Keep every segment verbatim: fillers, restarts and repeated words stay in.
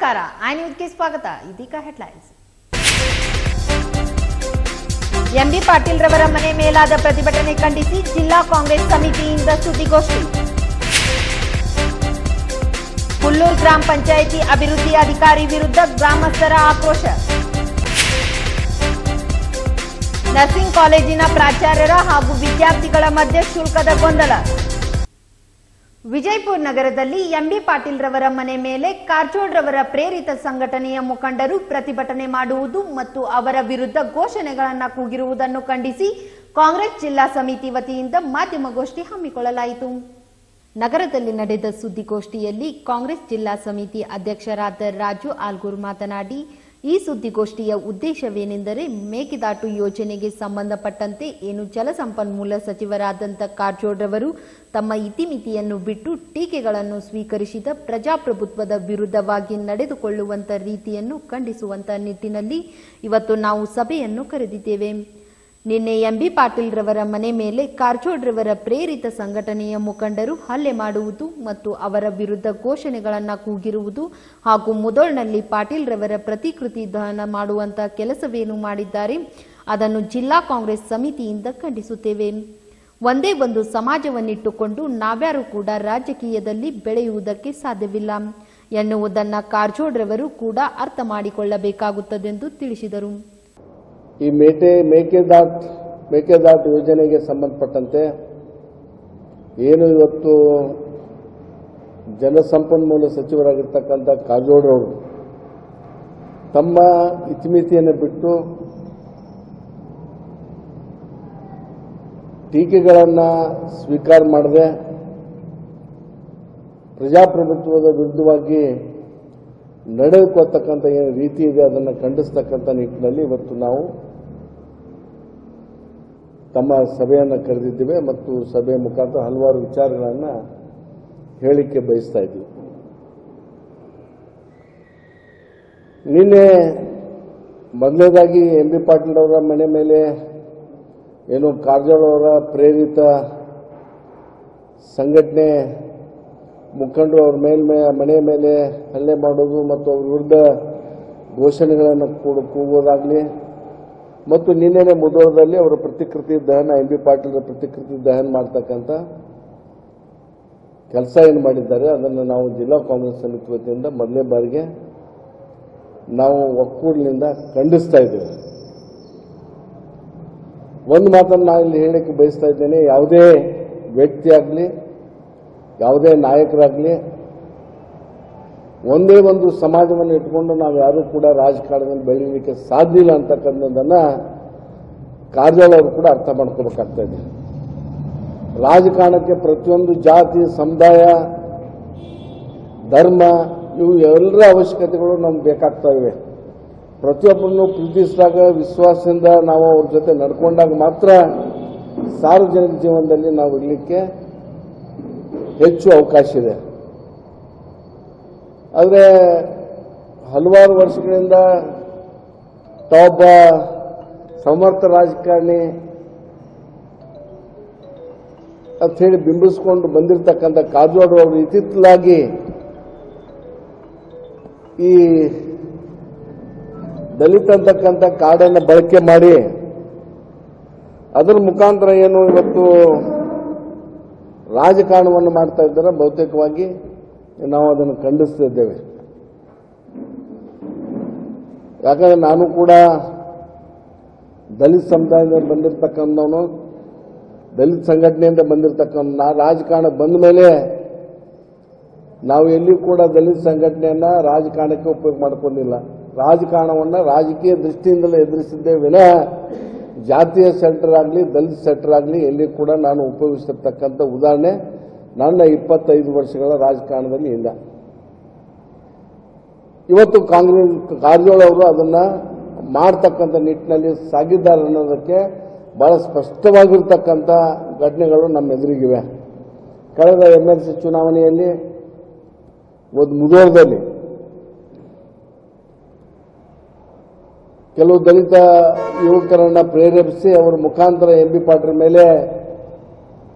ನಮಸ್ಕಾರ ಐ ನ್ಯೂಸ್ಗೆ ಸ್ವಾಗತ. ಇದೀಗ ಹೆಡ್ಲೈನ್ಸ್. ಎಂಬಿ ಪಾಟೀಲ್ ರವರ ಮನೆ ಮೇಲಾದ ಪ್ರತಿಭಟನೆ ಖಂಡಿಸಿ ಜಿಲ್ಲಾ ಕಾಂಗ್ರೆಸ್ ಸಮಿತಿಯಿಂದ ಸುದ್ದಿಗೋಷ್ಠಿ. ಹುಲ್ಲೂರು ಗ್ರಾಮ ಪಂಚಾಯಿತಿ ಅಭಿವೃದ್ಧಿ ಅಧಿಕಾರಿ ವಿರುದ್ಧ ಗ್ರಾಮಸ್ಥರ ಆಕ್ರೋಶ. ನರ್ಸಿಂಗ್ ಕಾಲೇಜಿನ ಪ್ರಾಚಾರ್ಯರ ಹಾಗೂ ವಿದ್ಯಾರ್ಥಿಗಳ ಮಧ್ಯೆ ಶುಲ್ಕದ ಗೊಂದಲ. ವಿಜಯಪುರ ನಗರದಲ್ಲಿ ಎಂಬಿ ಪಾಟೀಲ್ ರವರ ಮನೆ ಮೇಲೆ ಕಾರಜೋಳ ರವರ ಪ್ರೇರಿತ ಸಂಘಟನೆಯ ಮುಖಂಡರು ಪ್ರತಿಭಟನೆ ಮಾಡುವುದು ಮತ್ತು ಅವರ ವಿರುದ್ಧ ಘೋಷಣೆಗಳನ್ನು ಕೂಗಿರುವುದನ್ನು ಖಂಡಿಸಿ ಕಾಂಗ್ರೆಸ್ ಜಿಲ್ಲಾ ಸಮಿತಿ ವತಿಯಿಂದ ಮಾಧ್ಯಮಗೋಷ್ಠಿ ಹಮ್ಮಿಕೊಳ್ಳಲಾಯಿತು. ನಗರದಲ್ಲಿ ನಡೆದ ಸುದ್ದಿಗೋಷ್ಠಿಯಲ್ಲಿ ಕಾಂಗ್ರೆಸ್ ಜಿಲ್ಲಾ ಸಮಿತಿ ಅಧ್ಯಕ್ಷರಾದ ರಾಜು ಆಲ್ಗೂರ್ ಮಾತನಾಡಿ, ಈ ಸುದ್ದಿಗೋಷ್ಠಿಯ ಉದ್ದೇಶವೇನೆಂದರೆ ಮೇಕೆದಾಟು ಯೋಜನೆಗೆ ಸಂಬಂಧಪಟ್ಟಂತೆ ಏನು ಜಲಸಂಪನ್ಮೂಲ ಸಚಿವರಾದಂಥ ಕಾರಜೋಳರವರು ತಮ್ಮ ಇತಿಮಿತಿಯನ್ನು ಬಿಟ್ಟು ಟೀಕೆಗಳನ್ನು ಸ್ವೀಕರಿಸಿದ ಪ್ರಜಾಪ್ರಭುತ್ವದ ವಿರುದ್ಧವಾಗಿ ನಡೆದುಕೊಳ್ಳುವಂತ ರೀತಿಯನ್ನು ಖಂಡಿಸುವಂತ ನಿಟ್ಟಿನಲ್ಲಿ ಇವತ್ತು ನಾವು ಸಭೆಯನ್ನು ಕರೆದಿದ್ದೇವೆ. ನಿನ್ನೆ ಎಂಬಿ ಪಾಟೀಲ್ ರವರ ಮನೆ ಮೇಲೆ ಕಾರಜೋಳರವರ ಪ್ರೇರಿತ ಸಂಘಟನೆಯ ಮುಖಂಡರು ಹಲ್ಲೆ ಮಾಡುವುದು ಮತ್ತು ಅವರ ವಿರುದ್ಧ ಘೋಷಣೆಗಳನ್ನು ಕೂಗಿರುವುದು ಹಾಗೂ ಮುದೋಳ್ನಲ್ಲಿ ಪಾಟೀಲ್ ರವರ ಪ್ರತಿಕೃತಿ ದಹನ ಮಾಡುವಂತಹ ಕೆಲಸವೇನು ಮಾಡಿದ್ದಾರೆ ಅದನ್ನು ಜಿಲ್ಲಾ ಕಾಂಗ್ರೆಸ್ ಸಮಿತಿಯಿಂದ ಖಂಡಿಸುತ್ತೇವೆ. ಒಂದೇ ಒಂದು ಸಮಾಜವನ್ನಿಟ್ಟುಕೊಂಡು ನಾವ್ಯಾರೂ ಕೂಡ ರಾಜಕೀಯದಲ್ಲಿ ಬೆಳೆಯುವುದಕ್ಕೆ ಸಾಧ್ಯವಿಲ್ಲ ಎನ್ನುವುದನ್ನು ಕಾರಜೋಳರವರು ಕೂಡ ಅರ್ಥ ಮಾಡಿಕೊಳ್ಳಬೇಕಾಗುತ್ತದೆಂದು ತಿಳಿಸಿದರು. ಈ ಮೇಟೆ ಮೇಕೆದಾಟ್ ಮೇಕೆದಾಟ್ ಯೋಜನೆಗೆ ಸಂಬಂಧಪಟ್ಟಂತೆ ಏನು ಇವತ್ತು ಜಲಸಂಪನ್ಮೂಲ ಸಚಿವರಾಗಿರ್ತಕ್ಕಂಥ ಕಾರಜೋಳರವರು ತಮ್ಮ ಇತಿಮಿತಿಯನ್ನು ಬಿಟ್ಟು ಟೀಕೆಗಳನ್ನು ಸ್ವೀಕಾರ ಮಾಡದೆ ಪ್ರಜಾಪ್ರಭುತ್ವದ ವಿರುದ್ಧವಾಗಿ ನಡೆದುಕೊಳ್ತಕ್ಕಂಥ ಏನು ರೀತಿ ಇದೆ ಅದನ್ನು ಖಂಡಿಸ್ತಕ್ಕಂಥ ನಿಟ್ಟಿನಲ್ಲಿ ಇವತ್ತು ನಾವು ತಮ್ಮ ಸಭೆಯನ್ನು ಕರೆದಿದ್ದೇವೆ ಮತ್ತು ಸಭೆಯ ಮುಖಾಂತರ ಹಲವಾರು ವಿಚಾರಗಳನ್ನು ಹೇಳಿಕೆ ಬಯಸ್ತಾ ಇದ್ದೀವಿ. ನಿನ್ನೆ ಮೊದಲನೇದಾಗಿ ಎಂ ಬಿ ಪಾಟೀಲ್ ಅವರ ಮನೆ ಮೇಲೆ ಏನು ಕಾರಜೋಳ ಅವರ ಪ್ರೇರಿತ ಸಂಘಟನೆ ಮುಖಂಡರು ಅವ್ರ ಮೇಲ್ಮೇ ಮನೆ ಮೇಲೆ ಹಲ್ಲೆ ಮಾಡೋದು ಮತ್ತು ಅವ್ರ ವಿರುದ್ಧ ಘೋಷಣೆಗಳನ್ನು ಕೂಗೋದಾಗಲಿ ಮತ್ತು ನಿನ್ನೆನೆ ಮುದೋಳದಲ್ಲಿ ಅವರ ಪ್ರತಿಕೃತಿ ದಹನ ಎಂ ಬಿ ಪಾಟೀಲರ ಪ್ರತಿಕೃತಿ ದಹನ ಮಾಡ್ತಕ್ಕಂಥ ಕೆಲಸ ಏನು ಮಾಡಿದ್ದಾರೆ ಅದನ್ನು ನಾವು ಜಿಲ್ಲಾ ಕಾಂಗ್ರೆಸ್ ಸಮಿತಿ ವತಿಯಿಂದ ಮೊದಲನೇ ಬಾರಿಗೆ ನಾವು ಒಕ್ಕೂಡಿನಿಂದ ಖಂಡಿಸ್ತಾ ಇದ್ದೇವೆ. ಒಂದು ಮಾತನ್ನು ನಾನು ಇಲ್ಲಿ ಹೇಳಕ್ಕೆ ಬಯಸ್ತಾ ಇದ್ದೇನೆ, ಯಾವುದೇ ವ್ಯಕ್ತಿ ಆಗಲಿ ಯಾವುದೇ ನಾಯಕರಾಗಲಿ ಒಂದೇ ಒಂದು ಸಮಾಜವನ್ನು ಇಟ್ಕೊಂಡು ನಾವು ಯಾರೂ ಕೂಡ ರಾಜಕಾರಣದಲ್ಲಿ ಬೆಳೀಲಿಕ್ಕೆ ಸಾಧ್ಯ ಇಲ್ಲ ಅಂತಕ್ಕಂಥದ್ದನ್ನು ಕಾರಜೋಳ ಅವರು ಕೂಡ ಅರ್ಥ ಮಾಡ್ಕೋಬೇಕಾಗ್ತಾ ಇದೆ. ರಾಜಕಾರಣಕ್ಕೆ ಪ್ರತಿಯೊಂದು ಜಾತಿ, ಸಮುದಾಯ, ಧರ್ಮ ಇವು ಎಲ್ಲರ ಅವಶ್ಯಕತೆಗಳು ನಮ್ಗೆ ಬೇಕಾಗ್ತಾ ಇವೆ. ಪ್ರತಿಯೊಬ್ಬರನ್ನು ಪ್ರೀತಿಸಿದಾಗ ವಿಶ್ವಾಸದಿಂದ ನಾವು ಅವ್ರ ಜೊತೆ ನಡ್ಕೊಂಡಾಗ ಮಾತ್ರ ಸಾರ್ವಜನಿಕ ಜೀವನದಲ್ಲಿ ನಾವು ಇರಲಿಕ್ಕೆ ಹೆಚ್ಚು ಅವಕಾಶ ಇದೆ. ಆದರೆ ಹಲವಾರು ವರ್ಷಗಳಿಂದ ತಾವೊಬ್ಬ ಸಮರ್ಥ ರಾಜಕಾರಣಿ ಅಂತ ಹೇಳಿ ಬಿಂಬಿಸಿಕೊಂಡು ಬಂದಿರತಕ್ಕಂಥ ಕಾರಜೋಳ ಅವರು ಇತ್ತಿತ್ತಲಾಗಿ ಈ ದಲಿತ ಅಂತಕ್ಕಂಥ ಕಾರ್ಡನ್ನು ಬಳಕೆ ಮಾಡಿ ಅದರ ಮುಖಾಂತರ ಏನು ಇವತ್ತು ರಾಜಕಾರಣವನ್ನು ಮಾಡ್ತಾ ಇದ್ದಾರೆ. ಬಹುತೇಕವಾಗಿ ನಾವು ಅದನ್ನು ಖಂಡಿಸ್ತಿದ್ದೇವೆ. ಯಾಕಂದ್ರೆ ನಾನು ಕೂಡ ದಲಿತ ಸಮುದಾಯದಿಂದ ಬಂದಿರತಕ್ಕಂಥವನು, ದಲಿತ ಸಂಘಟನೆಯಿಂದ ಬಂದಿರತಕ್ಕಂಥ ನಾ ರಾಜಕಾರಣ ಬಂದ ಮೇಲೆ ನಾವು ಎಲ್ಲಿ ಕೂಡ ದಲಿತ ಸಂಘಟನೆಯನ್ನ ರಾಜಕಾರಣಕ್ಕೆ ಉಪಯೋಗ ಮಾಡಿಕೊಂಡಿಲ್ಲ. ರಾಜಕಾರಣವನ್ನು ರಾಜಕೀಯ ದೃಷ್ಟಿಯಿಂದಲೇ ಎದುರಿಸಿದ್ದೇ ವಿನಃ ಜಾತಿಯ ಸೆಂಟರ್ ಆಗಲಿ ದಲಿತ ಸೆಂಟರ್ ಆಗಲಿ ಎಲ್ಲಿ ಕೂಡ ನಾನು ಉಪಯೋಗಿಸಿರ್ತಕ್ಕಂಥ ಉದಾಹರಣೆ ನನ್ನ ಇಪ್ಪತ್ತೈದು ವರ್ಷಗಳ ರಾಜಕಾರಣದಲ್ಲಿ ಇಲ್ಲ. ಇವತ್ತು ಕಾಂಗ್ರೆಸ್ ಕಾರಜೋಳ ಅವರು ಅದನ್ನ ಮಾಡತಕ್ಕಂಥ ನಿಟ್ಟಿನಲ್ಲಿ ಸಾಗಿದ್ದಾರೆ ಅನ್ನೋದಕ್ಕೆ ಬಹಳ ಸ್ಪಷ್ಟವಾಗಿರ್ತಕ್ಕಂಥ ಘಟನೆಗಳು ನಮ್ಮ ಎದುರಿಗಿವೆ. ಕಳೆದ ಎಂ ಎಲ್ ಸಿ ಚುನಾವಣೆಯಲ್ಲಿ ಒಂದು ಮುದೋಳದಲ್ಲಿ ಕೆಲವು ದಲಿತ ಯುವಕರನ್ನ ಪ್ರೇರೇಪಿಸಿ ಅವರ ಮುಖಾಂತರ ಎಂ ಬಿ ಪಾಟೀಲ್ ಮೇಲೆ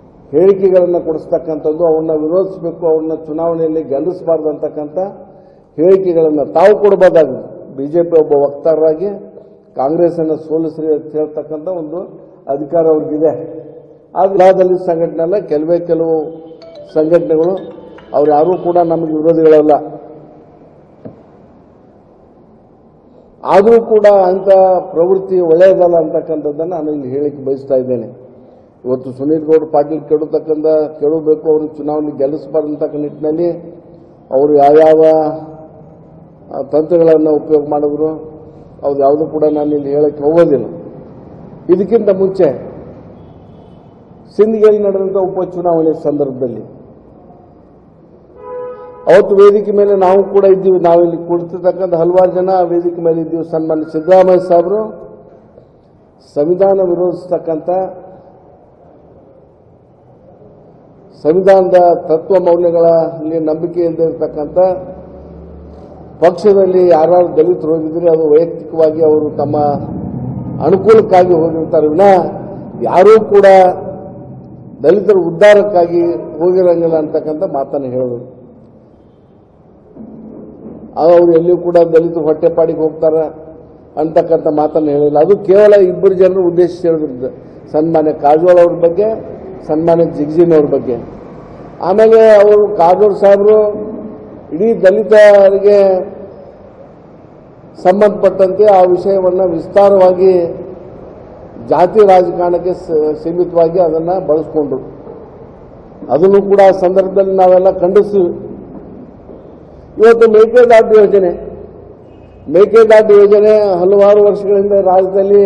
ಹೇಳಿಕೆಗಳನ್ನು ಕೊಡಿಸ್ತಕ್ಕಂಥದ್ದು, ಅವನ್ನ ವಿರೋಧಿಸಬೇಕು, ಅವನ್ನ ಚುನಾವಣೆಯಲ್ಲಿ ಗೆಲ್ಲಿಸಬಾರ್ದು ಅಂತಕ್ಕಂಥ ಹೇಳಿಕೆಗಳನ್ನು ತಾವು ಕೊಡಬಹುದಾಗಿದೆ. ಬಿಜೆಪಿ ಒಬ್ಬ ವಕ್ತಾರರಾಗಿ ಕಾಂಗ್ರೆಸ್ಸನ್ನು ಸೋಲಿಸ್ರಿ ಅಂತ ಹೇಳ್ತಕ್ಕಂಥ ಒಂದು ಅಧಿಕಾರ ಅವ್ರಿಗಿದೆ. ಆದರೆ ದಲಿತ ಸಂಘಟನೆ ಅಲ್ಲ, ಕೆಲವೇ ಕೆಲವು ಸಂಘಟನೆಗಳು, ಅವ್ರು ಯಾರೂ ಕೂಡ ನಮಗೆ ವಿರೋಧಿಗಳಲ್ಲ. ಆದರೂ ಕೂಡ ಅಂಥ ಪ್ರವೃತ್ತಿ ಒಳ್ಳೆಯದಲ್ಲ ಅಂತಕ್ಕಂಥದ್ದನ್ನು ನಾನು ಇಲ್ಲಿ ಹೇಳಿಕ್ಕೆ ಬಯಸ್ತಾ ಇದ್ದೇನೆ. ಇವತ್ತು ಸುನೀಲ್ ಗೌಡ ಪಾಟೀಲ್ ಕೇಳತಕ್ಕಂಥ ಕೇಳಬೇಕು, ಅವರು ಚುನಾವಣೆ ಗೆಲ್ಲಿಸಬಾರ್ದಂತಕ್ಕ ನಿಟ್ಟಿನಲ್ಲಿ ಅವರು ಯಾವ್ಯಾವ ತಂತ್ರಗಳನ್ನು ಉಪಯೋಗ ಮಾಡಿದ್ರು ಅದು ಯಾವುದೂ ಕೂಡ ನಾನು ಇಲ್ಲಿ ಹೇಳಕ್ಕೆ ಹೋಗೋದಿಲ್ಲ. ಇದಕ್ಕಿಂತ ಮುಂಚೆ ಸಿಂದಗಿಯಲ್ಲಿ ನಡೆದಂಥ ಉಪಚುನಾವಣೆ ಸಂದರ್ಭದಲ್ಲಿ ಅವತ್ತು ವೇದಿಕೆ ಮೇಲೆ ನಾವು ಕೂಡ ಇದ್ದೀವಿ. ನಾವಿಲ್ಲಿ ಕುಳಿತಿರ್ತಕ್ಕಂಥ ಹಲವಾರು ಜನ ವೇದಿಕೆ ಮೇಲೆ ಇದ್ದೀವಿ. ಸನ್ಮಾನ್ಯ ಸಿದ್ದರಾಮಯ್ಯ ಸಾಹೇಬರು ಸಂವಿಧಾನ ವಿರೋಧಿಸ್ತಕ್ಕಂಥ, ಸಂವಿಧಾನದ ತತ್ವ ಮೌಲ್ಯಗಳಲ್ಲಿ ನಂಬಿಕೆ ಇಲ್ಲದೆ ಇರತಕ್ಕಂಥ ಪಕ್ಷದಲ್ಲಿ ಯಾರು ದಲಿತರು ಹೋಗಿದ್ರೆ ಅದು ವೈಯಕ್ತಿಕವಾಗಿ ಅವರು ತಮ್ಮ ಅನುಕೂಲಕ್ಕಾಗಿ ಹೋಗಿರ್ತಾರೆ ವಿನ ಯಾರೂ ಕೂಡ ದಲಿತರ ಉದ್ಧಾರಕ್ಕಾಗಿ ಹೋಗಿರಂಗಿಲ್ಲ ಅಂತಕ್ಕಂಥ ಮಾತನ್ನು ಹೇಳಿದ್ರು. ಅವರು ಎಲ್ಲಿಯೂ ಕೂಡ ದಲಿತರು ಹೊಟ್ಟೆಪಾಡಿಗೆ ಹೋಗ್ತಾರೆ ಅಂತಕ್ಕಂಥ ಮಾತನ್ನು ಹೇಳಿಲ್ಲ. ಅದು ಕೇವಲ ಇಬ್ಬರು ಜನರು ಉದ್ದೇಶಿಸಿ ಹೇಳಿದ್ರು, ಸನ್ಮಾನ್ಯ ಕಾರಜೋಳ ಅವ್ರ ಬಗ್ಗೆ, ಸನ್ಮಾನ್ಯ ಜಿಗಜಿನ್ ಅವ್ರ ಬಗ್ಗೆ. ಆಮೇಲೆ ಅವರು ಕಾರಜೋಳ ಸಾಹೇಬರು ಇಡೀ ದಲಿತರಿಗೆ ಸಂಬಂಧಪಟ್ಟಂತೆ ಆ ವಿಷಯವನ್ನು ವಿಸ್ತಾರವಾಗಿ ಜಾತಿ ರಾಜಕಾರಣಕ್ಕೆ ಸೀಮಿತವಾಗಿ ಅದನ್ನು ಬಳಸ್ಕೊಂಡ್ರು. ಅದನ್ನು ಕೂಡ ಆ ಸಂದರ್ಭದಲ್ಲಿ ನಾವೆಲ್ಲ ಖಂಡಿಸ್ತೀವಿ. ಇವತ್ತು ಮೇಕೆದಾಟು ಯೋಜನೆ ಮೇಕೆದಾಟು ಯೋಜನೆ ಹಲವಾರು ವರ್ಷಗಳಿಂದ ರಾಜ್ಯದಲ್ಲಿ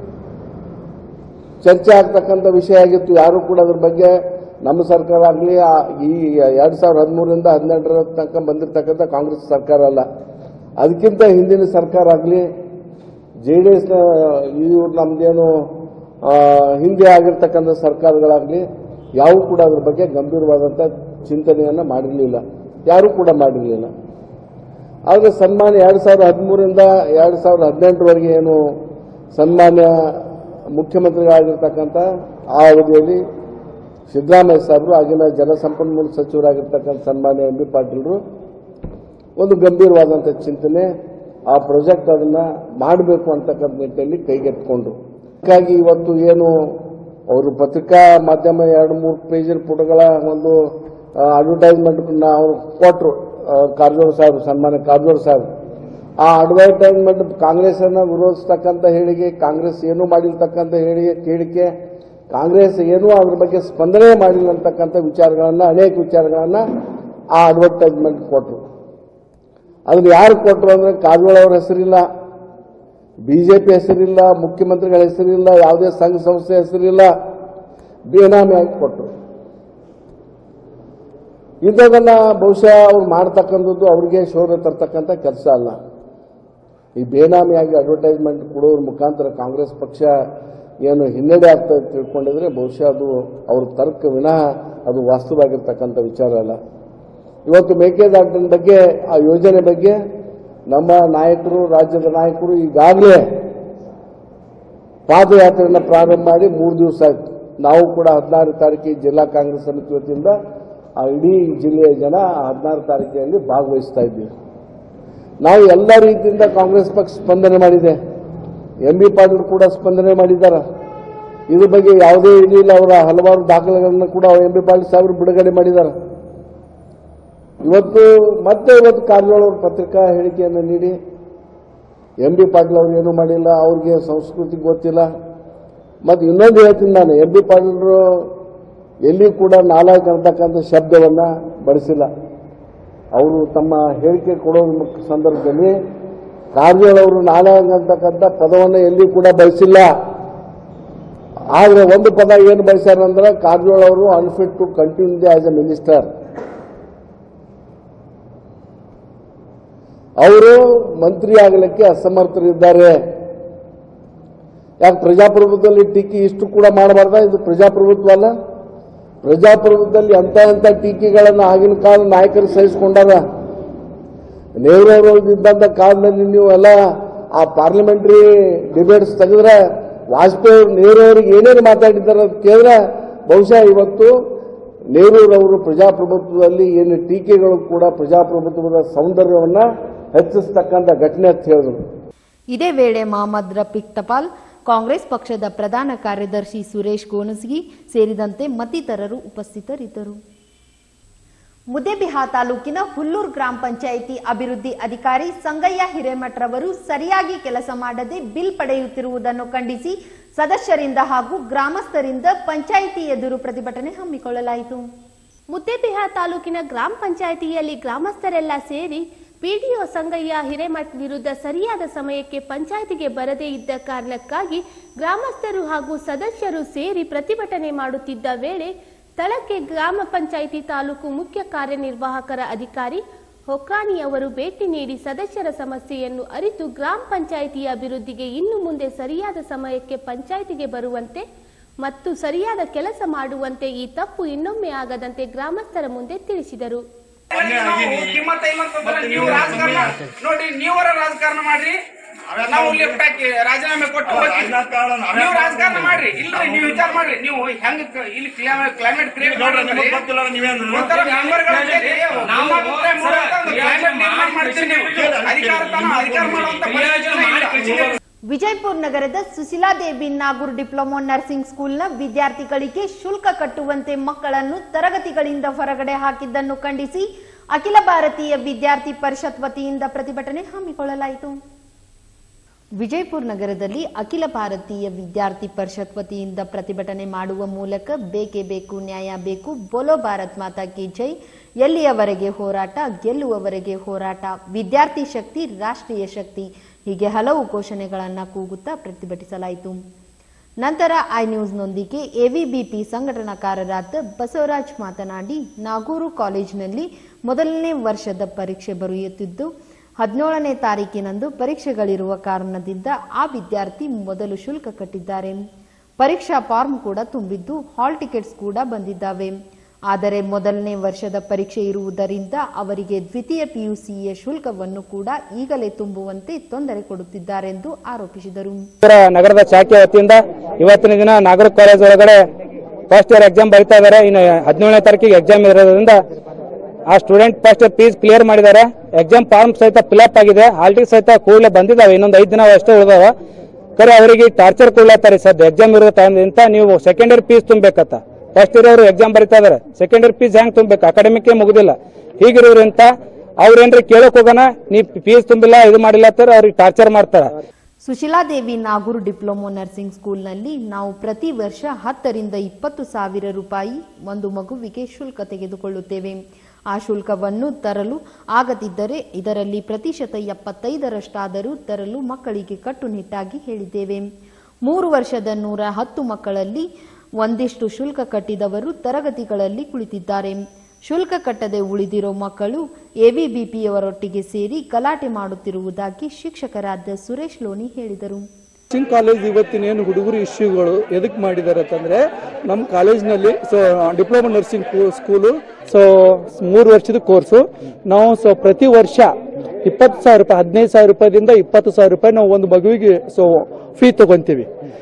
ಚರ್ಚೆ ಆಗ್ತಕ್ಕಂಥ ವಿಷಯ ಆಗಿತ್ತು. ಯಾರು ಕೂಡ ಅದ್ರ ಬಗ್ಗೆ ನಮ್ಮ ಸರ್ಕಾರ ಆಗಲಿ, ಈ ಎರಡ್ ಸಾವಿರದ ಹದಿಮೂರರಿಂದ ಹದಿನೆಂಟರ ತನಕ ಬಂದಿರತಕ್ಕಂಥ ಕಾಂಗ್ರೆಸ್ ಸರ್ಕಾರ ಅಲ್ಲ, ಅದಕ್ಕಿಂತ ಹಿಂದಿನ ಸರ್ಕಾರ ಆಗಲಿ, ಜೆ ಡಿ ಎಸ್ನ ಇವ್ರು ನಮ್ದೇನು ಹಿಂದೆ ಆಗಿರ್ತಕ್ಕಂಥ ಸರ್ಕಾರಗಳಾಗಲಿ ಯಾವ ಕೂಡ ಅದ್ರ ಬಗ್ಗೆ ಗಂಭೀರವಾದಂಥ ಚಿಂತನೆಯನ್ನು ಮಾಡಿರಲಿಲ್ಲ, ಯಾರೂ ಕೂಡ ಮಾಡಿರಲಿಲ್ಲ. ಆದರೆ ಸನ್ಮಾನ್ಯ ಎರಡು ಸಾವಿರದ ಹದಿಮೂರರಿಂದ ಎರಡು ಸಾವಿರದ ಹದಿನೆಂಟರವರೆಗೆ ಏನು ಸನ್ಮಾನ್ಯ ಮುಖ್ಯಮಂತ್ರಿಗಳಾಗಿರ್ತಕ್ಕಂಥ ಆ ಅವಧಿಯಲ್ಲಿ ಸಿದ್ದರಾಮಯ್ಯ ಸಾಹೇಬರು, ಆಗಿನ ಜಲಸಂಪನ್ಮೂಲ ಸಚಿವರಾಗಿರ್ತಕ್ಕಂಥ ಸನ್ಮಾನ್ಯ ಎಂ ಬಿ ಪಾಟೀಲ್ರು ಒಂದು ಗಂಭೀರವಾದಂಥ ಚಿಂತನೆ, ಆ ಪ್ರಾಜೆಕ್ಟ್ ಅದನ್ನು ಮಾಡಬೇಕು ಅಂತಕ್ಕಂಥ ನಿಟ್ಟಿನಲ್ಲಿ ಕೈಗೆತ್ತಿಕೊಂಡ್ರು. ಹಾಗಾಗಿ ಇವತ್ತು ಏನು ಅವರು ಪತ್ರಿಕಾ ಮಾಧ್ಯಮ ಎರಡು ಮೂರು ಪೇಜಿನ ಪುಟಗಳ ಒಂದು ಅಡ್ವರ್ಟೈಸ್ಮೆಂಟ್ ಅವರು ಕೊಟ್ಟರು, ಕಾರಜೋಳ ಸಾಹೇಬ್, ಸನ್ಮಾನ್ಯ ಕಾರಜೋಳ ಸಾಹೇಬ್. ಆ ಅಡ್ವರ್ಟೈಸ್ಮೆಂಟ್ ಕಾಂಗ್ರೆಸ್ ಅನ್ನು ವಿರೋಧಿಸ್ತಕ್ಕಂಥ ಹೇಳಿಕೆ, ಕಾಂಗ್ರೆಸ್ ಏನೂ ಮಾಡಿರ್ತಕ್ಕಂಥ ಹೇಳಿಕೆ ಹೇಳಿಕೆ ಕಾಂಗ್ರೆಸ್ ಏನೂ ಅದ್ರ ಬಗ್ಗೆ ಸ್ಪಂದನೆ ಮಾಡಿಲ್ಲ ಅಂತಕ್ಕಂಥ ವಿಚಾರಗಳನ್ನು, ಅನೇಕ ವಿಚಾರಗಳನ್ನು ಆ ಅಡ್ವರ್ಟೈಸ್ಮೆಂಟ್ ಕೊಟ್ಟರು. ಅದನ್ನು ಯಾರು ಕೊಟ್ಟರು ಅಂದರೆ ಕಾರಜೋಳ ಅವ್ರ ಹೆಸರಿಲ್ಲ, ಬಿಜೆಪಿ ಹೆಸರಿಲ್ಲ, ಮುಖ್ಯಮಂತ್ರಿಗಳ ಹೆಸರಿಲ್ಲ, ಯಾವುದೇ ಸಂಘ ಸಂಸ್ಥೆ ಹೆಸರಿಲ್ಲ, ಬೇನಾಮಿಯಾಗಿ ಕೊಟ್ಟರು. ಇಂಥದನ್ನ ಬಹುಶಃ ಅವ್ರು ಮಾಡ್ತಕ್ಕಂಥದ್ದು ಅವ್ರಿಗೆ ಶೋಭೆ ತರ್ತಕ್ಕಂಥ ಕೆಲಸ ಅಲ್ಲ. ಈ ಬೇನಾಮಿಯಾಗಿ ಅಡ್ವರ್ಟೈಸ್ಮೆಂಟ್ ಕೊಡೋದ್ರ ಮುಖಾಂತರ ಕಾಂಗ್ರೆಸ್ ಪಕ್ಷ ಏನು ಹಿನ್ನಡೆ ಆಗ್ತಾ ತಿಳ್ಕೊಂಡಿದ್ರೆ ಬಹುಶಃ ಅದು ಅವ್ರ ತರ್ಕ ವಿನಃ ಅದು ವಾಸ್ತವವಾಗಿರ್ತಕ್ಕಂಥ ವಿಚಾರ ಅಲ್ಲ. ಇವತ್ತು ಮೇಕೆದಾಟಿನ ಬಗ್ಗೆ, ಆ ಯೋಜನೆ ಬಗ್ಗೆ ನಮ್ಮ ನಾಯಕರು, ರಾಜ್ಯದ ನಾಯಕರು ಈಗಾಗಲೇ ಪಾದಯಾತ್ರೆಯನ್ನು ಪ್ರಾರಂಭ ಮಾಡಿ ಮೂರು ದಿವಸ ಆಯ್ತು. ನಾವು ಕೂಡ ಹದಿನಾರು ತಾರೀಕಿಗೆ ಜಿಲ್ಲಾ ಕಾಂಗ್ರೆಸ್ ಸಮಿತಿ ವತಿಯಿಂದ ಆ ಇಡೀ ಜಿಲ್ಲೆಯ ಜನ ಹದಿನಾರು ತಾರೀಕಿನಲ್ಲಿ ಭಾಗವಹಿಸ್ತಾ ಇದ್ದೀವಿ. ನಾವು ಎಲ್ಲ ರೀತಿಯಿಂದ ಕಾಂಗ್ರೆಸ್ ಪಕ್ಷ ಸ್ಪಂದನೆ ಮಾಡಿದೆ, ಎಂ ಬಿ ಪಾಟೀಲ್ ಕೂಡ ಸ್ಪಂದನೆ ಮಾಡಿದ್ದಾರೆ. ಇದ್ರ ಬಗ್ಗೆ ಯಾವುದೇ ಇದಿಲ್ಲ, ಅವರ ಹಲವಾರು ದಾಖಲೆಗಳನ್ನು ಕೂಡ ಎಂ ಬಿ ಪಾಟೀಲ್ ಸಾಹೇಬರು ಬಿಡುಗಡೆ ಮಾಡಿದ್ದಾರೆ. ಇವತ್ತು ಮತ್ತೆ ಇವತ್ತು ಕಾರಜೋಳ ಅವರು ಪತ್ರಿಕಾ ಹೇಳಿಕೆಯನ್ನು ನೀಡಿ ಎಂ ಬಿ ಪಾಟೀಲ್ ಅವರು ಏನೂ ಮಾಡಿಲ್ಲ, ಅವ್ರಿಗೆ ಸಂಸ್ಕೃತಿ ಗೊತ್ತಿಲ್ಲ. ಮತ್ತು ಇನ್ನೊಂದು ಹೇಳ್ತೀನಿ ನಾನು, ಎಂ ಬಿ ಪಾಟೀಲರು ಎಲ್ಲಿ ಕೂಡ ನಾಲಾಯಕ ಅಂತಕ್ಕಂಥ ಶಬ್ದವನ್ನು ಬಳಸಿಲ್ಲ. ಅವರು ತಮ್ಮ ಹೇಳಿಕೆ ಕೊಡೋ ಸಂದರ್ಭದಲ್ಲಿ ಕಾರಜೋಳ ಅವರು ನಾಲಾಯಕ ಅಂತಕ್ಕಂಥ ಪದವನ್ನು ಎಲ್ಲಿ ಕೂಡ ಬಳಸಿಲ್ಲ. ಆದರೆ ಒಂದು ಪದ ಏನು ಬಳಸ್ಯಾರ ಅಂದ್ರೆ, ಕಾರಜೋಳ ಅವರು unfit to continue as a minister. ಅವರು ಮಂತ್ರಿ ಆಗಲಿಕ್ಕೆ ಅಸಮರ್ಥರಿದ್ದಾರೆ. ಯಾಕೆ ಪ್ರಜಾಪ್ರಭುತ್ವದಲ್ಲಿ ಟೀಕೆ ಇಷ್ಟು ಕೂಡ ಮಾಡಬಾರ್ದ? ಇದು ಪ್ರಜಾಪ್ರಭುತ್ವ ಅಲ್ಲ. ಪ್ರಜಾಪ್ರಭುತ್ವದಲ್ಲಿ ಎಂತ ಎಂತ ಟೀಕೆಗಳನ್ನು ಆಗಿನ ಕಾಲ ನಾಯಕರು ಸಹಿಸಿಕೊಂಡಾರ. ನೆಹರು ಅವರು ಇದ್ದಂಥ ಕಾಲದಲ್ಲಿ ನೀವು ಎಲ್ಲ ಆ ಪಾರ್ಲಿಮೆಂಟರಿ ಡಿಬೇಟ್ಸ್ ತೆಗೆದ್ರೆ ವಾಜಪೇಯಿ ಅವರು ನೆಹರು ಅವರಿಗೆ ಏನೇನು ಮಾತಾಡಿದ್ದಾರೆ ಅಂತ ಕೇಳಿದ್ರೆ ಬಹುಶಃ ಇವತ್ತು ನೆಹರೂರವರು ಪ್ರಜಾಪ್ರಭುತ್ವದಲ್ಲಿ ಏನು ಟೀಕೆಗಳು ಕೂಡ ಪ್ರಜಾಪ್ರಭುತ್ವದ ಸೌಂದರ್ಯವನ್ನ ಹೆಚ್ಚಿಸತಕ್ಕಂಥ ಘಟನೆ ಅಂತ ಹೇಳಿದ್ರು. ಇದೇ ವೇಳೆ ಮಹಮ್ಮದ್ ರಫೀಕ್ ಟಪಾಲ್, ಕಾಂಗ್ರೆಸ್ ಪಕ್ಷದ ಪ್ರಧಾನ ಕಾರ್ಯದರ್ಶಿ ಸುರೇಶ್ ಗೋನಸ್ಗಿ ಸೇರಿದಂತೆ ಮತ್ತಿತರರು ಉಪಸ್ಥಿತರಿದ್ದರು. ಮುದ್ದೇಬಿಹಾಳ್ ತಾಲೂಕಿನ ಹುಲ್ಲೂರು ಗ್ರಾಮ ಪಂಚಾಯಿತಿ ಅಭಿವೃದ್ಧಿ ಅಧಿಕಾರಿ ಸಂಗಯ್ಯ ಹಿರೇಮಠ್ ರವರು ಸರಿಯಾಗಿ ಕೆಲಸ ಮಾಡದೆ ಬಿಲ್ ಪಡೆಯುತ್ತಿರುವುದನ್ನು ಖಂಡಿಸಿ ಸದಸ್ಯರಿಂದ ಹಾಗೂ ಗ್ರಾಮಸ್ಥರಿಂದ ಪಂಚಾಯಿತಿ ಎದುರು ಪ್ರತಿಭಟನೆ ಹಮ್ಮಿಕೊಳ್ಳಲಾಯಿತು. ಮುದ್ದೇಬಿಹಾಳ್ ತಾಲೂಕಿನ ಗ್ರಾಮ ಪಂಚಾಯಿತಿಯಲ್ಲಿ ಗ್ರಾಮಸ್ಥರೆಲ್ಲ ಸೇರಿ ಪಿಡಿಒ ಸಂಗಯ್ಯ ಹಿರೇಮಠ್ ವಿರುದ್ಧ ಸರಿಯಾದ ಸಮಯಕ್ಕೆ ಪಂಚಾಯಿತಿಗೆ ಬರದೇ ಇದ್ದ ಕಾರಣಕ್ಕಾಗಿ ಗ್ರಾಮಸ್ಥರು ಹಾಗೂ ಸದಸ್ಯರು ಸೇರಿ ಪ್ರತಿಭಟನೆ ಮಾಡುತ್ತಿದ್ದ ವೇಳೆ ಸ್ಥಳಕ್ಕೆ ಗ್ರಾಮ ಪಂಚಾಯಿತಿ ತಾಲೂಕು ಮುಖ್ಯ ಕಾರ್ಯನಿರ್ವಾಹಕರ ಅಧಿಕಾರಿ ಹೊಕ್ರಾನಿ ಅವರು ಭೇಟಿ ನೀಡಿ ಸದಸ್ಯರ ಸಮಸ್ಯೆಯನ್ನು ಅರಿತು ಗ್ರಾಮ ಪಂಚಾಯಿತಿಯ ಅಭಿವೃದ್ಧಿಗೆ ಇನ್ನು ಮುಂದೆ ಸರಿಯಾದ ಸಮಯಕ್ಕೆ ಪಂಚಾಯಿತಿಗೆ ಬರುವಂತೆ ಮತ್ತು ಸರಿಯಾದ ಕೆಲಸ ಮಾಡುವಂತೆ ಈ ತಪ್ಪು ಇನ್ನೊಮ್ಮೆ ಆಗದಂತೆ ಗ್ರಾಮಸ್ಥರ ಮುಂದೆ ತಿಳಿಸಿದರು. ನೋಡಿ ನೀವರ ರಾಜಕಾರಣ ಮಾಡ್ರಿ, ನಾವು ಲಿಫ್ಟ್ ಹಾಕಿ ರಾಜೀನಾಮೆ ಕೊಟ್ಟು ನೀವು ರಾಜಕಾರಣ ಮಾಡ್ರಿ. ಇಲ್ರಿ ನೀವು ವಿಚಾರ ಮಾಡ್ರಿ, ನೀವು ಹೆಂಗ್ ಇಲ್ಲಿ ಕ್ಲೈಮೇಟ್ ಕ್ರಿಯೇಟ್ ಅಧಿಕಾರ ಅಧಿಕಾರ ಮಾಡುವಂತ. ವಿಜಯಪುರ ನಗರದ ಸುಶೀಲಾದೇವಿ ನಾಗೂರ್ ಡಿಪ್ಲೊಮಾ ನರ್ಸಿಂಗ್ ಸ್ಕೂಲ್ನ ವಿದ್ಯಾರ್ಥಿಗಳಿಗೆ ಶುಲ್ಕ ಕಟ್ಟುವಂತೆ ಮಕ್ಕಳನ್ನು ತರಗತಿಗಳಿಂದ ಹೊರಗಡೆ ಹಾಕಿದ್ದನ್ನು ಖಂಡಿಸಿ ಅಖಿಲ ಭಾರತೀಯ ವಿದ್ಯಾರ್ಥಿ ಪರಿಷತ್ ವತಿಯಿಂದ ಪ್ರತಿಭಟನೆ ಹಮ್ಮಿಕೊಳ್ಳಲಾಯಿತು. ವಿಜಯಪುರ ನಗರದಲ್ಲಿ ಅಖಿಲ ಭಾರತೀಯ ವಿದ್ಯಾರ್ಥಿ ಪರಿಷತ್ ವತಿಯಿಂದ ಪ್ರತಿಭಟನೆ ಮಾಡುವ ಮೂಲಕ ಬೇಕೇ ಬೇಕು, ನ್ಯಾಯ ಬೇಕು, ಬೋಲೋ ಭಾರತ್ ಮಾತಾ ಕಿ ಜೈ, ಎಲ್ಲಿಯವರೆಗೆ ಹೋರಾಟ, ಗೆಲ್ಲುವವರೆಗೆ ಹೋರಾಟ, ವಿದ್ಯಾರ್ಥಿ ಶಕ್ತಿ ರಾಷ್ಟ್ರೀಯ ಶಕ್ತಿ, ಹೀಗೆ ಹಲವು ಘೋಷಣೆಗಳನ್ನು ಕೂಗುತ್ತಾ ಪ್ರತಿಭಟಿಸಲಾಯಿತು. ನಂತರ ಐ ನ್ಯೂಸ್ನೊಂದಿಗೆ ಎವಿಬಿಪಿ ಸಂಘಟನಾಕಾರರಾದ ಬಸವರಾಜ್ ಮಾತನಾಡಿ, ನಾಗೂರು ಕಾಲೇಜಿನಲ್ಲಿ ಮೊದಲನೇ ವರ್ಷದ ಪರೀಕ್ಷೆ ಬರೆಯುತ್ತಿದ್ದು ಹದಿನೇಳನೇ ತಾರೀಕಿನಂದು ಪರೀಕ್ಷೆಗಳಿರುವ ಕಾರಣದಿಂದ ಆ ವಿದ್ಯಾರ್ಥಿ ಮೊದಲು ಶುಲ್ಕ ಕಟ್ಟಿದ್ದಾರೆ. ಪರೀಕ್ಷಾ ಫಾರ್ಮ್ ಕೂಡ ತುಂಬಿದ್ದು ಹಾಲ್ ಟಿಕೆಟ್ಸ್ ಕೂಡ ಬಂದಿದ್ದಾವೆ. ಆದರೆ ಮೊದಲನೇ ವರ್ಷದ ಪರೀಕ್ಷೆ ಇರುವುದರಿಂದ ಅವರಿಗೆ ದ್ವಿತೀಯ ಪಿಯುಸಿಯ ಶುಲ್ಕವನ್ನು ಕೂಡ ಈಗಲೇ ತುಂಬುವಂತೆ ತೊಂದರೆ ಕೊಡುತ್ತಿದ್ದಾರೆಂದು ಆರೋಪಿಸಿದರು. ನಗರದ ಶಾಖೆ ವತಿಯಿಂದ ಇವತ್ತಿನ ದಿನ ನಾಗರಿಕ ಕಾಲೇಜ್ ಒಳಗಡೆ ಫಸ್ಟ್ ಇಯರ್ ಎಕ್ಸಾಮ್ ಬರೀತಾ ಇದ್ದಾರೆ. ಇನ್ನು ಹದಿನೇಳನೇ ತಾರೀಕಿಗೆ ಎಕ್ಸಾಮ್ ಇರೋದ್ರಿಂದ ಆ ಸ್ಟೂಡೆಂಟ್ ಫಸ್ಟ್ ಫೀಸ್ ಕ್ಲಿಯರ್ ಮಾಡಿದ್ದಾರೆ. ಎಕ್ಸಾಮ್ ಫಾರ್ಮ್ ಸಹಿತ ಫಿಲ್ಅಪ್ ಆಗಿದೆ, ಹಾಲ್ ಟಿಕೆಟ್ ಸಹಿತ ಕೂಡಲೇ ಬಂದಿದ್ದಾವೆ. ಇನ್ನೊಂದು ಐದು ದಿನ ಅಷ್ಟೇ ಉಳಿದಾವ. ಕರೆ ಅವರಿಗೆ ಟಾರ್ಚರ್ ಕೊಡ್ಲತ್ತಾರೆ. ಸದ್ಯ ಎಕ್ಸಾಮ್ ಇರೋ ಟೈಮ್ದಿಂದ ನೀವು ಸೆಕೆಂಡ್ ಇಯರ್ ಫೀಸ್ ತುಂಬಬೇಕತ್ತ. ಫಸ್ಟ್ ಇಯರ್ ಅವರು ಎಕ್ಸಾಮ್ ಬರೀತಾ ಇದಾರೆ, ಸೆಕೆಂಡ್ ಇಯರ್ ಫೀಸ್ ಹೆಂಗ್ ತುಂಬಬೇಕು? ಅಕಾಡೆಮಿಕ್ ಮುಗುದಿಲ್ಲ. ಹೀಗಿರೋದ್ರಿಂದ ಅವ್ರೇನ್ರಿ ಕೇಳಕ್ ಹೋಗೋಣ, ನೀ ಫೀಸ್ ತುಂಬಿಲ್ಲ, ಇದು ಮಾಡಿಲ್ಲ ಅಂತಾರೆ, ಅವ್ರಿಗೆ ಟಾರ್ಚರ್ ಮಾಡ್ತಾರ. ಸುಶೀಲಾದೇವಿ ನಾಗೂರು ಡಿಪ್ಲೊಮಾ ನರ್ಸಿಂಗ್ ಸ್ಕೂಲ್ನಲ್ಲಿ ನಾವು ಪ್ರತಿ ವರ್ಷ ಹತ್ತರಿಂದ ಇಪ್ಪತ್ತು ಸಾವಿರ ರೂಪಾಯಿ ಒಂದು ಮಗುವಿಗೆ ಶುಲ್ಕ ತೆಗೆದುಕೊಳ್ಳುತ್ತೇವೆ. ಆ ಶುಲ್ಕವನ್ನು ತರಲು ಆಗದಿದ್ದರೆ ಇದರಲ್ಲಿ ಪ್ರತಿಶತ ಎಪ್ಪತ್ತೈದರಷ್ಟಾದರೂ ತರಲು ಮಕ್ಕಳಿಗೆ ಕಟ್ಟುನಿಟ್ಟಾಗಿ ಹೇಳಿದ್ದೇವೆ. ಮೂರು ವರ್ಷದ ನೂರ ಹತ್ತು ಮಕ್ಕಳಲ್ಲಿ ಒಂದಿಷ್ಟು ಶುಲ್ಕ ಕಟ್ಟಿದವರು ತರಗತಿಗಳಲ್ಲಿ ಕುಳಿತಿದ್ದಾರೆ. ಶುಲ್ಕ ಕಟ್ಟದೆ ಉಳಿದಿರೋ ಮಕ್ಕಳು ಎವಿಬಿಪಿಯವರೊಟ್ಟಿಗೆ ಸೇರಿ ಗಲಾಟೆ ಮಾಡುತ್ತಿರುವುದಾಗಿ ಶಿಕ್ಷಕರಾದ ಸುರೇಶ್ ಲೋನಿ ಹೇಳಿದರು. ನರ್ಸಿಂಗ್ ಕಾಲೇಜ್ ಇವತ್ತಿನ ಏನು ಹುಡುಗರು ಇಶ್ಯೂಗಳು ಎದಕ್ಕೆ ಮಾಡಿದ್ದಾರೆ ಅಂತಂದ್ರೆ, ನಮ್ಮ ಕಾಲೇಜ್ನಲ್ಲಿ so diploma nursing school so ಮೂರು ವರ್ಷದ ಕೋರ್ಸು. ನಾವು ಸೊ ಪ್ರತಿ ವರ್ಷ ಇಪ್ಪತ್ತು ಸಾವಿರ ರೂಪಾಯಿ ಹದಿನೈದು ಸಾವಿರ ರೂಪಾಯಿದಿಂದ ಇಪ್ಪತ್ತು ಸಾವಿರ ರೂಪಾಯಿ ನಾವು ಒಂದು ಮಗುವಿಗೆ ಸೊ ಫೀ ತಗೊಂತೀವಿ.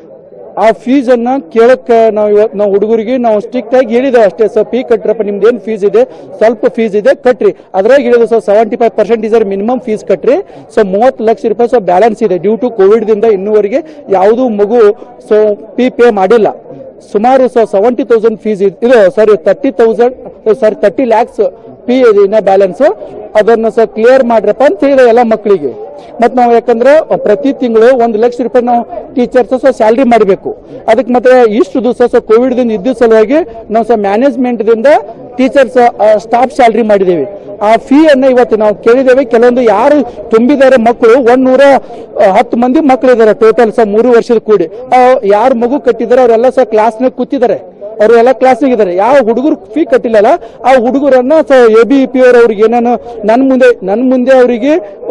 ಆ ಫೀಸ್ ಅನ್ನ ಕೇಳಕ್ ನಾವು ಇವತ್ತು ನಾವು ಹುಡುಗರಿಗೆ ನಾವು ಸ್ಟ್ರಿಕ್ಟ್ ಆಗಿ ಹೇಳಿದೇವೆ ಅಷ್ಟೇ. ಸೊ ಫೀ ಕಟ್ರಪ್ಪ, ನಿಮ್ದು ಏನ್ ಫೀಸ್ ಇದೆ ಸ್ವಲ್ಪ ಫೀಸ್ ಇದೆ ಕಟ್ರಿ. ಅದ್ರಾಗ ಹೇಳಿದ್ರು so seventy five percent is minimum fees ಕಟ್ರಿ. ಸೊ ಮೂವತ್ತು ಲಕ್ಷ ರೂಪಾಯಿ ಸೊ ಬ್ಯಾಲೆನ್ಸ್ ಇದೆ. ಡ್ಯೂ ಟು ಕೋವಿಡ್ ದಿಂದ ಇನ್ನೂವರೆಗೆ ಯಾವುದೂ ಮಗು ಸೊ ಫೀ ಪೇ ಮಾಡಿಲ್ಲ. ಸುಮಾರು ಸೊ ಸೆವೆಂಟಿ ತೌಸಂಡ್ ಫೀಸ್ ಇದು sorry thirty thousand sorry thirty lakhs fee ಇದೆ ಇನ್ನ ಬ್ಯಾಲೆನ್ಸ್. ಅದನ್ನ ಸೊ ಕ್ಲಿಯರ್ ಮಾಡ್ರಪ್ಪ ಅಂತ ಹೇಳಿದೆ ಎಲ್ಲ ಮಕ್ಕಳಿಗೆ. ಮತ್ ನಾವು ಯಾಕಂದ್ರೆ ಪ್ರತಿ ತಿಂಗಳು ಒಂದು ಲಕ್ಷ ರೂಪಾಯಿ ನಾವು ಟೀಚರ್ಸ್ ಸೊ ಸ್ಯಾಲ್ರಿ ಮಾಡಬೇಕು. ಅದಕ್ಕೆ ಮತ್ತೆ ಇಷ್ಟು ದಿವಸ ಸೊ ಕೋವಿಡ್ ದಿಂದ ಇದ್ದ ಸಲುವಾಗಿ ನಾವು ಸೊ ಮ್ಯಾನೇಜ್ಮೆಂಟ್ ದಿಂದ ಟೀಚರ್ಸ್ ಸ್ಟಾಫ್ ಸ್ಯಾಲ್ರಿ ಮಾಡಿದ್ದೇವೆ. ಆ ಫೀ ಅನ್ನ ಇವತ್ತು ನಾವು ಕೇಳಿದ್ದೇವೆ. ಕೆಲವೊಂದು ಯಾರು ತುಂಬಿದ್ದಾರೆ ಮಕ್ಕಳು ಒಂದ್ ನೂರ ಹತ್ತು ಮಂದಿ ಮಕ್ಕಳು ಇದ್ದಾರೆ ಟೋಟಲ್ ಸೊ ಮೂರು ವರ್ಷದ ಕೂಡಿ. ಯಾರು ಮಗು ಕಟ್ಟಿದ್ದಾರೆ ಅವರೆಲ್ಲ ಸೊ ಕ್ಲಾಸ್ನಾಗ ಕೂತಿದ್ದಾರೆ, ಅವರು ಎಲ್ಲ ಕ್ಲಾಸ್ನಾಗ ಇದ್ದಾರೆ. ಯಾವ ಹುಡುಗರು ಫೀ ಕಟ್ಟಿಲ್ಲಲ್ಲ ಆ ಹುಡುಗರನ್ನ ಸೊ ಎ ಬಿ ಪಿ ಅವ್ರಿಗೆ ಏನೇನು ನನ್ ಮುಂದೆ ನನ್ ಮುಂದೆ ಅವರಿಗೆ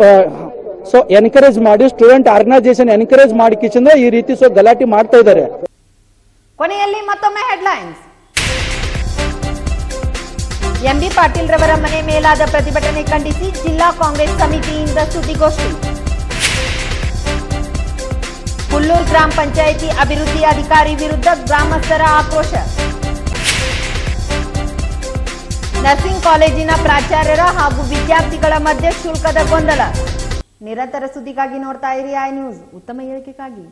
ಸೊ ಎನ್ಕರೇಜ್ ಮಾಡಿ ಸ್ಟೂಡೆಂಟ್ ಆರ್ಗನೈಸೇಷನ್ ಎನ್ಕರೇಜ್ ಮಾಡಿ ಕಿಚಂದ್ರೆ ಈ ರೀತಿ ಸೊ ಗಲಾಟೆ ಮಾಡ್ತಾ ಇದ್ದಾರೆ. ಕೊನೆಯಲ್ಲಿ ಮತ್ತೊಮ್ಮೆ ಹೆಡ್ಲೈನ್ಸ್. ಎಂಬಿ ಪಾಟೀಲ್ ರವರ ಮನೆ ಮೇಲಾದ ಪ್ರತಿಭಟನೆ ಖಂಡಿಸಿ ಜಿಲ್ಲಾ ಕಾಂಗ್ರೆಸ್ ಸಮಿತಿಯಿಂದ ಸುದ್ದಿಗೋಷ್ಠಿ. ಹುಲ್ಲೂರು ಗ್ರಾಮ ಪಂಚಾಯಿತಿ ಅಭಿವೃದ್ಧಿ ಅಧಿಕಾರಿ ವಿರುದ್ಧ ಗ್ರಾಮಸ್ಥರ ಆಕ್ರೋಶ. ನರ್ಸಿಂಗ್ ಕಾಲೇಜಿನ ಪ್ರಾಚಾರ್ಯರ ಹಾಗೂ ವಿದ್ಯಾರ್ಥಿಗಳ ಮಧ್ಯೆ ಶುಲ್ಕದ ಗೊಂದಲ. ನಿರಂತರ ಸುದ್ದಿಗಾಗಿ ನೋಡ್ತಾ ಇರಿ ಐ ನ್ಯೂಸ್, ಉತ್ತಮ ಹೇಳಿಕೆಗಾಗಿ.